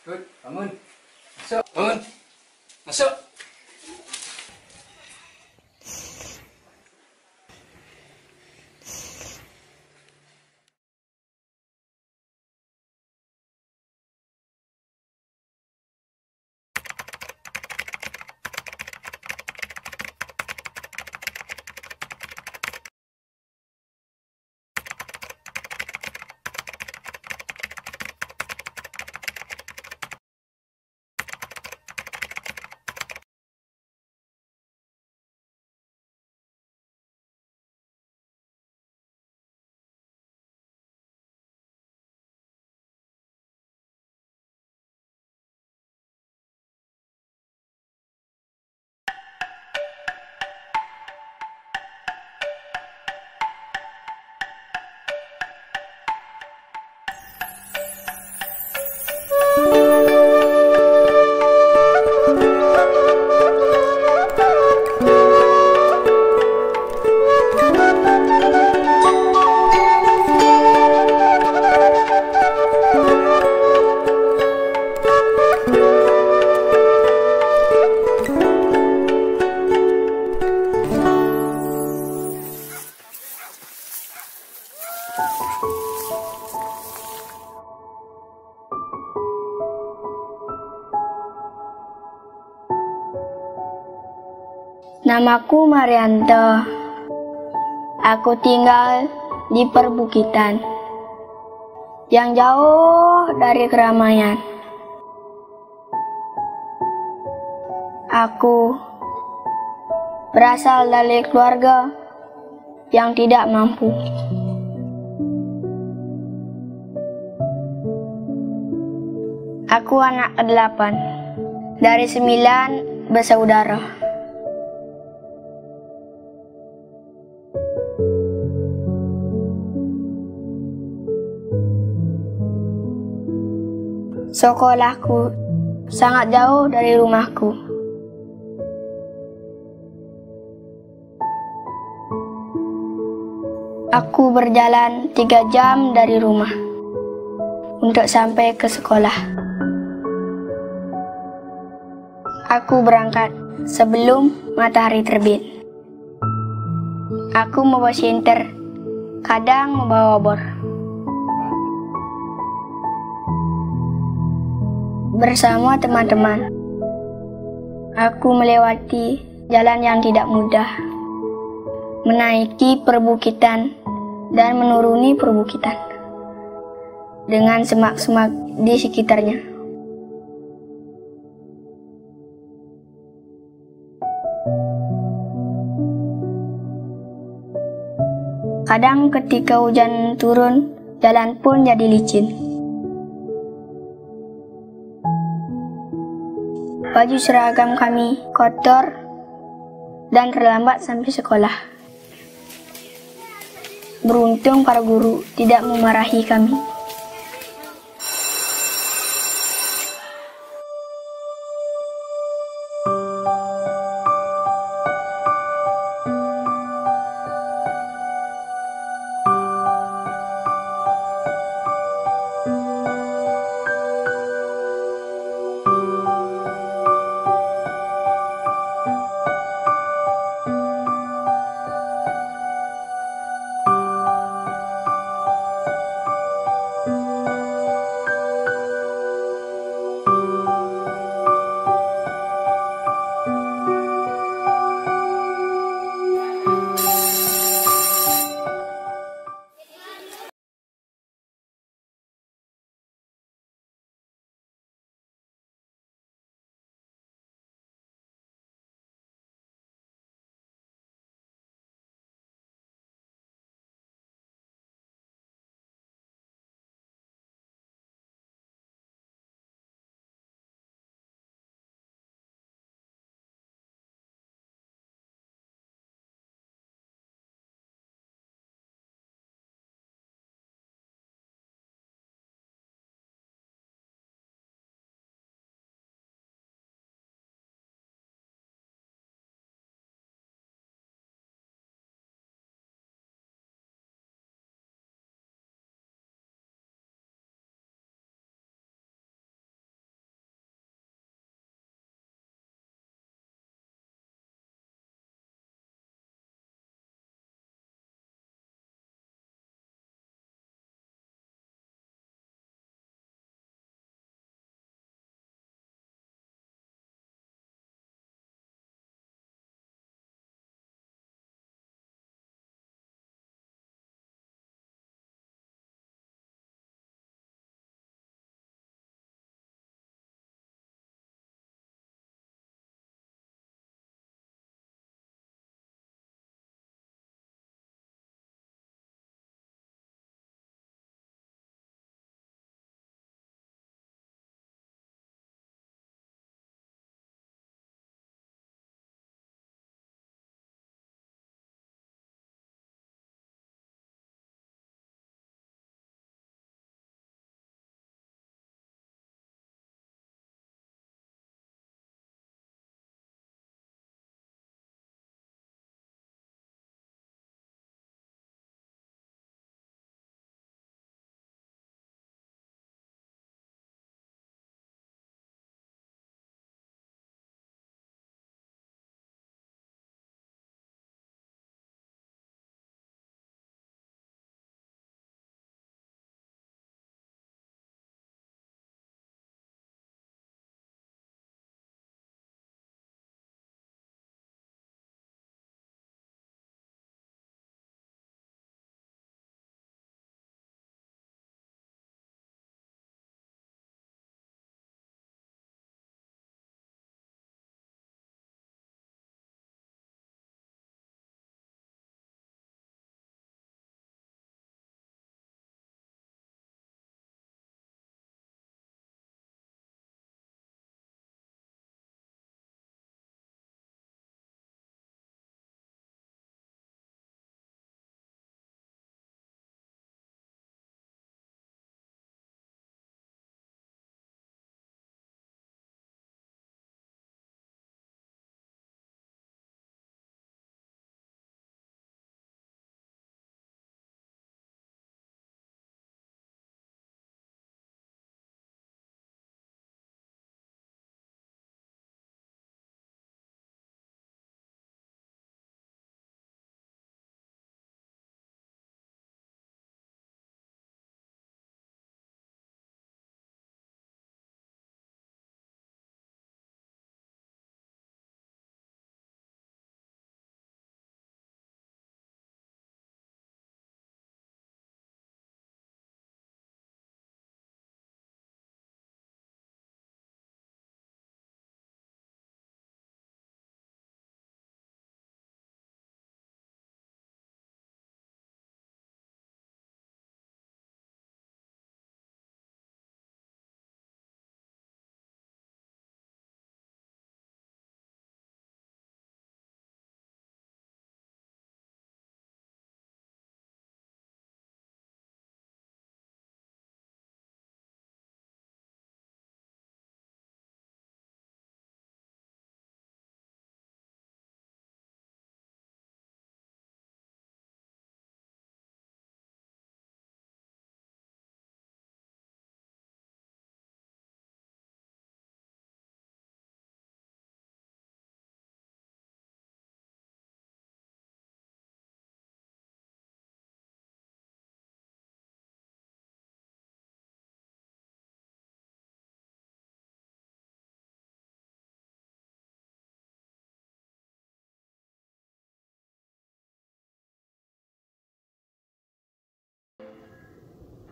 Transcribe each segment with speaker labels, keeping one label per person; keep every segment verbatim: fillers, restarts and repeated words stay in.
Speaker 1: Good, bangun. Masuk. Bangun. Masuk.
Speaker 2: Namaku Marianto. Aku tinggal di perbukitan yang jauh dari keramaian. Aku berasal dari keluarga yang tidak mampu. Aku anak kedelapan dari sembilan bersaudara. Sekolahku sangat jauh dari rumahku. Aku berjalan tiga jam dari rumah untuk sampai ke sekolah. Aku berangkat sebelum matahari terbit. Aku membawa senter, kadang membawa obor. Bersama teman-teman, aku melewati jalan yang tidak mudah, menaiki perbukitan dan menuruni perbukitan dengan semak-semak di sekitarnya. Kadang ketika hujan turun, jalan pun jadi licin. Baju seragam kami kotor dan terlambat sampai sekolah. Beruntung para guru tidak memarahi kami.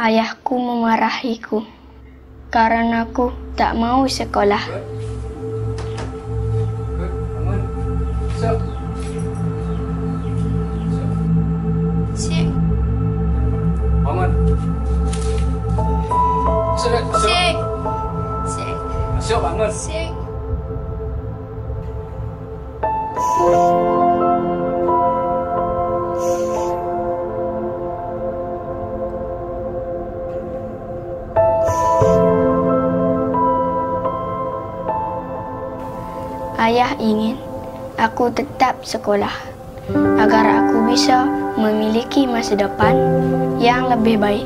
Speaker 2: Ayahku memarahiku karena aku tak mau sekolah.
Speaker 1: Good. Good. Bangun. Masuk. Masuk.
Speaker 3: Sik.
Speaker 1: Bangun. Masuk. Dek. Masuk.
Speaker 3: Sik. Sik.
Speaker 1: Masuk, bangun.
Speaker 3: Sik.
Speaker 2: Ayah ingin aku tetap sekolah agar aku bisa memiliki masa depan yang lebih baik.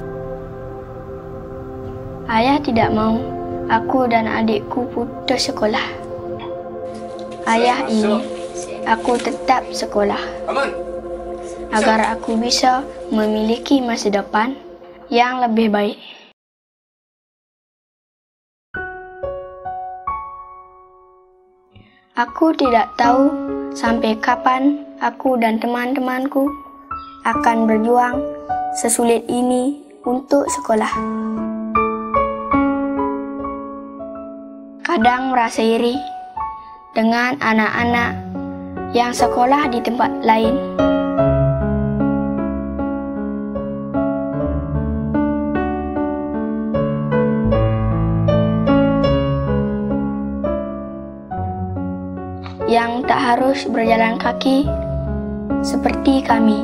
Speaker 2: Ayah tidak mau aku dan adikku putus sekolah. Ayah ingin aku tetap sekolah
Speaker 1: Bangun.
Speaker 2: agar aku bisa memiliki masa depan yang lebih baik. Aku tidak tahu sampai kapan aku dan teman-temanku akan berjuang sesulit ini untuk sekolah. Kadang merasa iri dengan anak-anak yang sekolah di tempat lain. Yang tak harus berjalan kaki seperti kami.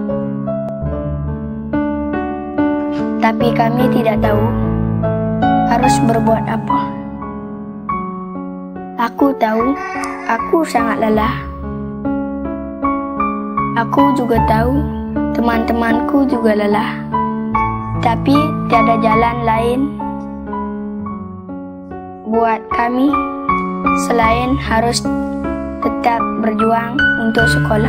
Speaker 2: Tapi kami tidak tahu harus berbuat apa. Aku tahu aku sangat lelah. Aku juga tahu teman-temanku juga lelah. Tapi tiada jalan lain buat kami selain harus tetap berjuang untuk sekolah.